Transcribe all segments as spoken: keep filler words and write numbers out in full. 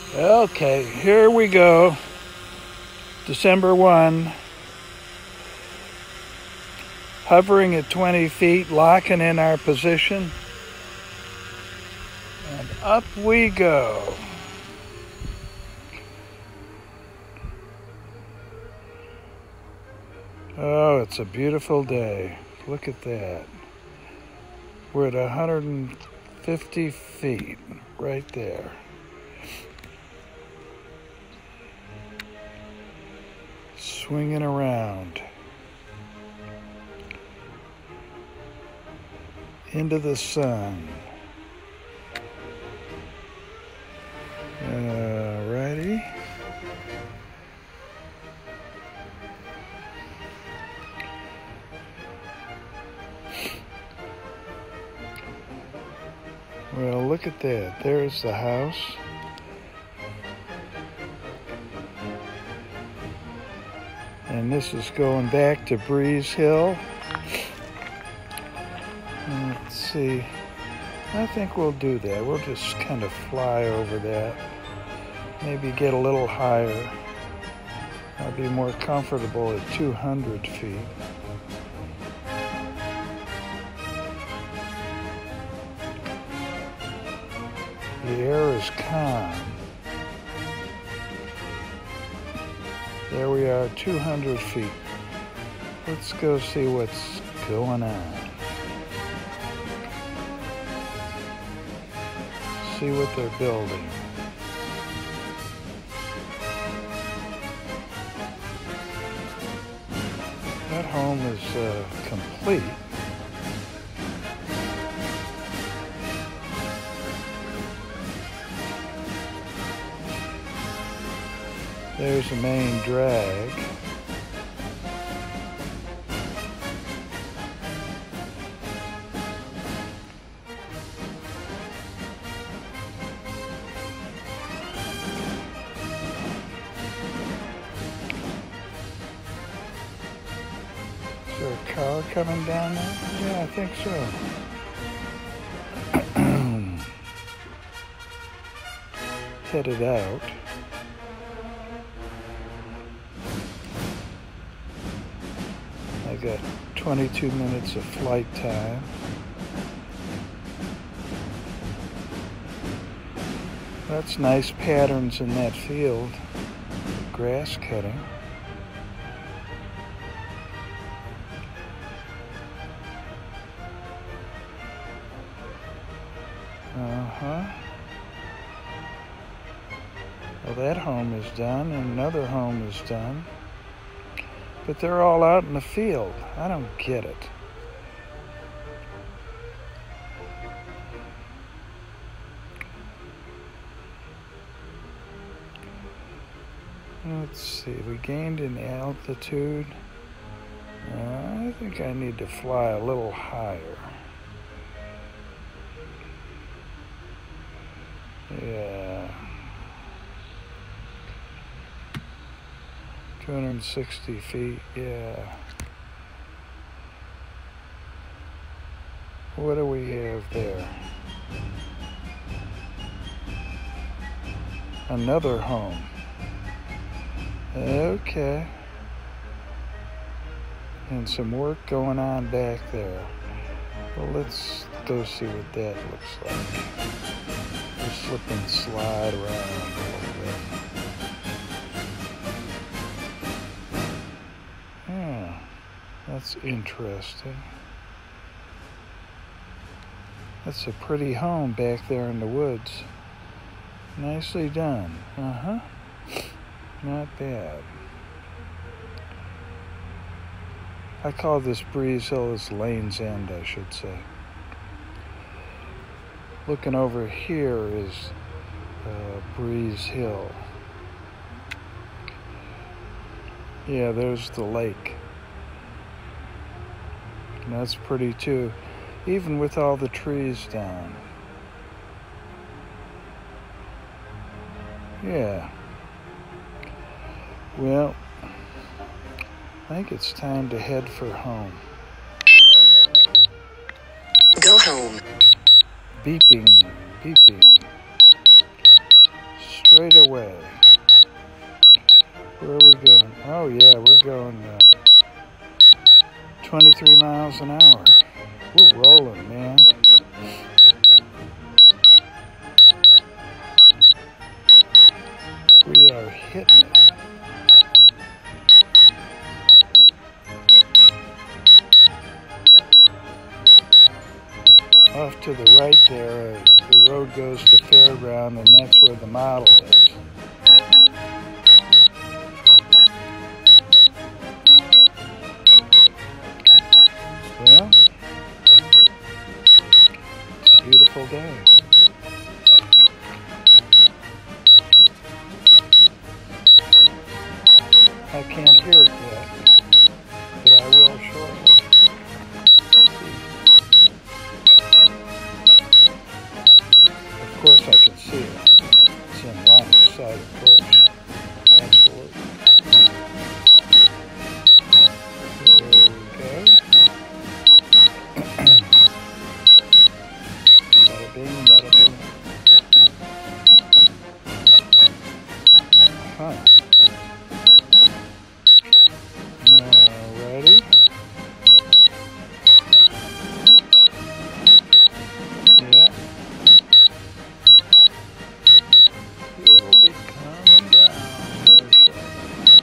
Okay, here we go. December first. Hovering at twenty feet, locking in our position. And up we go. Oh, it's a beautiful day. Look at that. We're at one hundred fifty feet, right there. Swinging around. Into the sun. Alrighty. Well, look at that. There's the house. And this is going back to Breeze Hill. Let's see. I think we'll do that. We'll just kind of fly over that. Maybe get a little higher. I'll be more comfortable at two hundred feet. The air is calm. There we are, two hundred feet. Let's go see what's going on. See what they're building. That home is uh, complete. There's the main drag. Is there a car coming down there? Yeah, I think so. Headed out. I got twenty-two minutes of flight time. That's nice patterns in that field. Grass cutting. Uh-huh. Well, that home is done, and another home is done. But they're all out in the field. I don't get it. Let's see, we gained in altitude. Uh, I think I need to fly a little higher. Yeah. two hundred sixty feet, yeah. What do we have there? Another home. Okay. And some work going on back there. Well, let's go see what that looks like. Just slip and slide around a little bit. Yeah, that's interesting. That's a pretty home back there in the woods. Nicely done. Uh-huh. Not bad. I call this Breeze Hill as Lane's End, I should say. Looking over here is uh, Breeze Hill. Yeah, there's the lake. And that's pretty too, even with all the trees down. Yeah. Well, I think it's time to head for home. Go home. Beeping, beeping. Straight away. Oh yeah, we're going uh, twenty-three miles an hour. We're rolling, man. We are hitting it. Off to the right there, uh, the road goes to Fairground, and that's where the model is. Well, it's a beautiful day. I can't hear it yet, but I will shortly. Of course I can see it. It's in line of sight, of course. Absolutely. There we go. Bada bing, bada boom. Uh-huh. Now, ready? Yeah. It'll be coming down very shortly.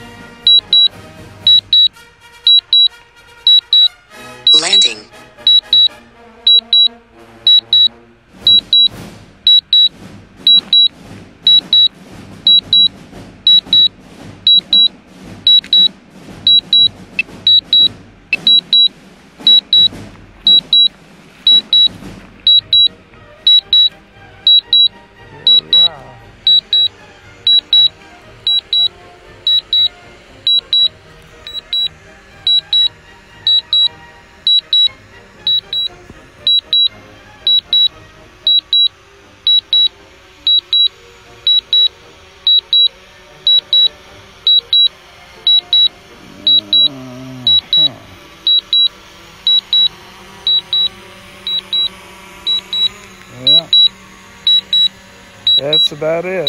Landing. Here we are. Uh-huh. Yeah, that's about it.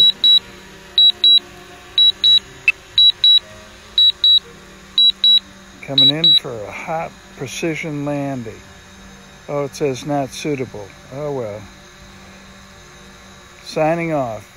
Coming in for a hot precision landing. Oh, it says not suitable. Oh well. Signing off.